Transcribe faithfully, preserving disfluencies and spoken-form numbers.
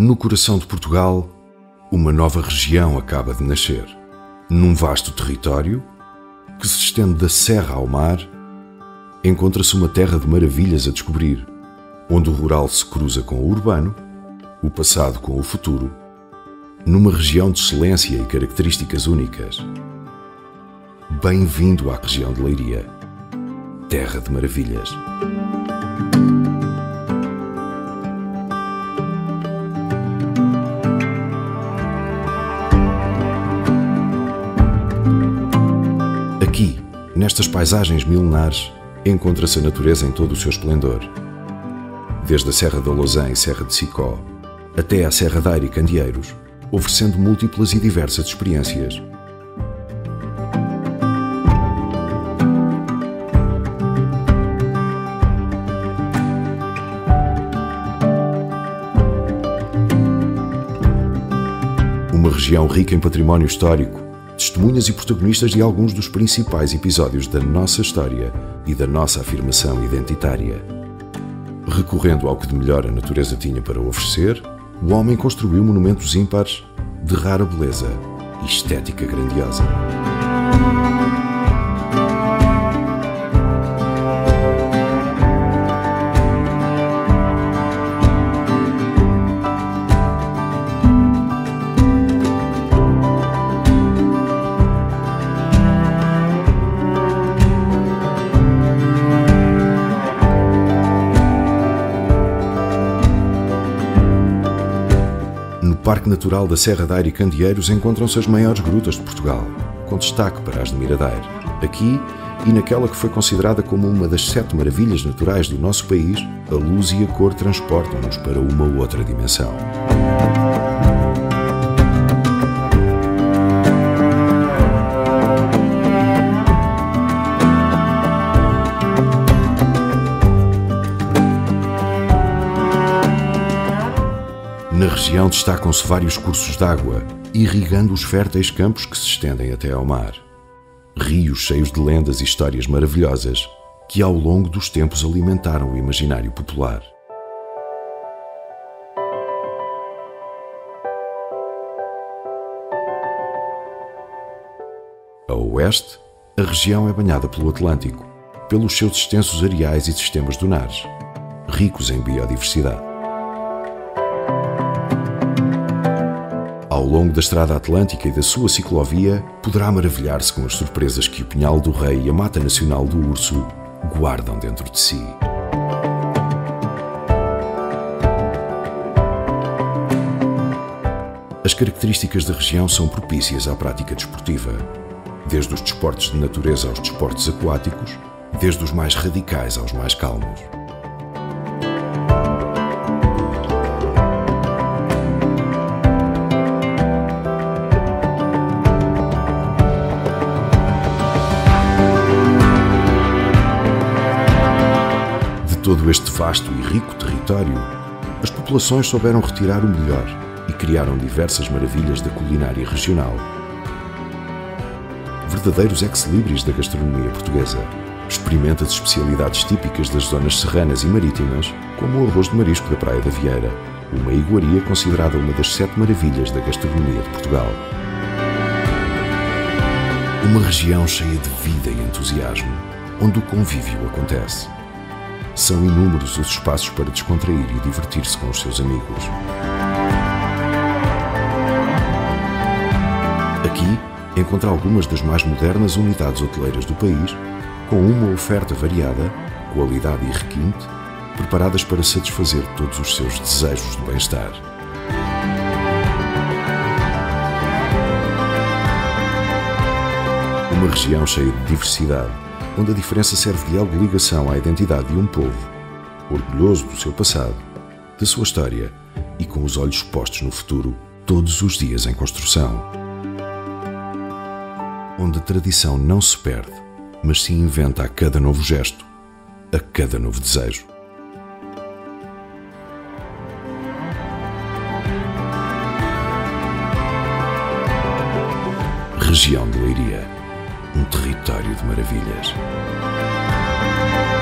No coração de Portugal, uma nova região acaba de nascer. Num vasto território, que se estende da serra ao mar, encontra-se uma terra de maravilhas a descobrir, onde o rural se cruza com o urbano, o passado com o futuro, numa região de excelência e características únicas. Bem-vindo à região de Leiria, terra de maravilhas. Aqui, nestas paisagens milenares, encontra-se a natureza em todo o seu esplendor. Desde a Serra da Lousã e Serra de Sicó, até à Serra da Aire e Candeeiros, oferecendo múltiplas e diversas experiências. Uma região rica em património histórico, testemunhas e protagonistas de alguns dos principais episódios da nossa história e da nossa afirmação identitária. Recorrendo ao que de melhor a natureza tinha para oferecer, o homem construiu monumentos ímpares de rara beleza e estética grandiosa. No Parque Natural da Serra da Aire e Candeeiros encontram-se as maiores grutas de Portugal, com destaque para as de Miradeiro. Aqui, e naquela que foi considerada como uma das sete maravilhas naturais do nosso país, a luz e a cor transportam-nos para uma outra dimensão. Na região destacam-se vários cursos de água, irrigando os férteis campos que se estendem até ao mar. Rios cheios de lendas e histórias maravilhosas que ao longo dos tempos alimentaram o imaginário popular. A oeste, a região é banhada pelo Atlântico, pelos seus extensos areais e sistemas dunares, ricos em biodiversidade. Ao longo da Estrada Atlântica e da sua ciclovia, poderá maravilhar-se com as surpresas que o Pinhal do Rei e a Mata Nacional do Urso guardam dentro de si. As características da região são propícias à prática desportiva, desde os desportos de natureza aos desportos aquáticos, desde os mais radicais aos mais calmos. Todo este vasto e rico território, as populações souberam retirar o melhor e criaram diversas maravilhas da culinária regional. Verdadeiros ex-libris da gastronomia portuguesa. Experimenta as especialidades típicas das zonas serranas e marítimas, como o arroz de marisco da Praia da Vieira, uma iguaria considerada uma das sete maravilhas da gastronomia de Portugal. Uma região cheia de vida e entusiasmo, onde o convívio acontece. São inúmeros os espaços para descontrair e divertir-se com os seus amigos. Aqui encontra algumas das mais modernas unidades hoteleiras do país, com uma oferta variada, qualidade e requinte, preparadas para satisfazer todos os seus desejos de bem-estar. Uma região cheia de diversidade, onde a diferença serve de elo de ligação à identidade de um povo, orgulhoso do seu passado, da sua história e com os olhos postos no futuro, todos os dias em construção. Onde a tradição não se perde, mas se inventa a cada novo gesto, a cada novo desejo. Região de Leiria, um território de maravilhas.